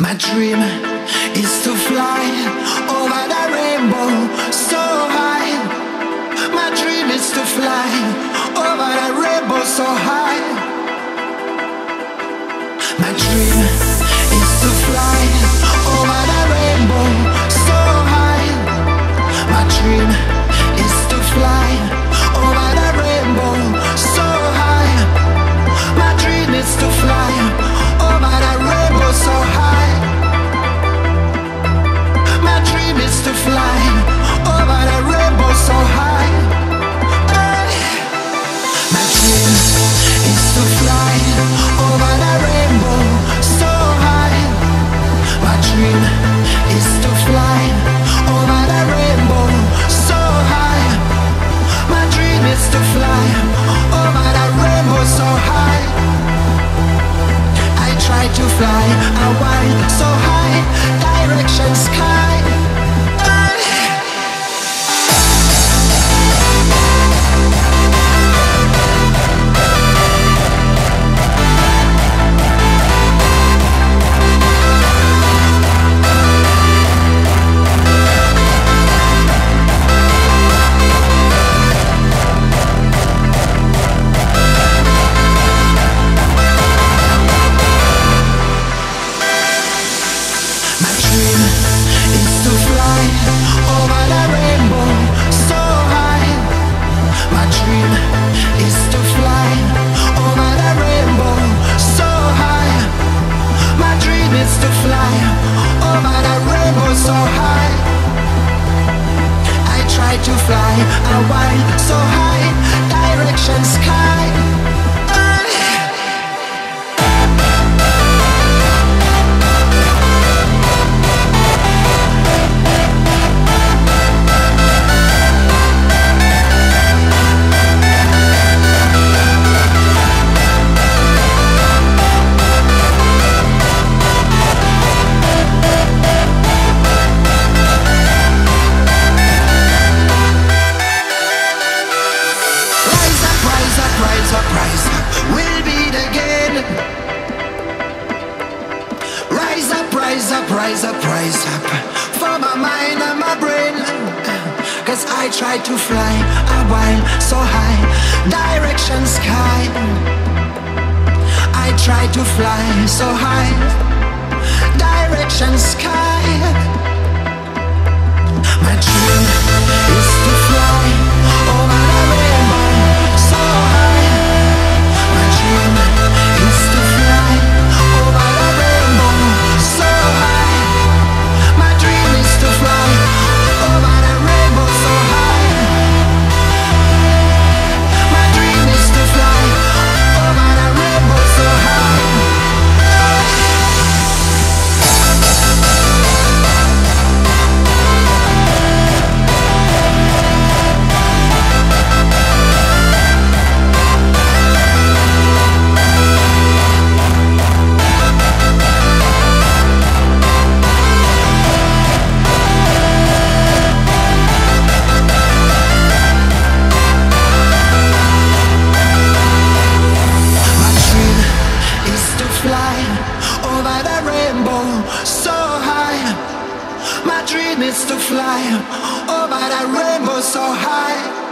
My dream is to fly over the rainbow so high. My dream is to fly over the rainbow so high. My dream is to fly over the rainbow so high. My dream is to fly over the rainbow so high. My dream is to fly over the rainbow so high. My dream is to fly over the rainbow so high. My dream is to fly over the rainbow so high. My dream is to fly over the rainbow so high. My dream is to fly over the rainbow so high. I try to fly a while so high, direction sky. My dream is to fly over the rainbow so high.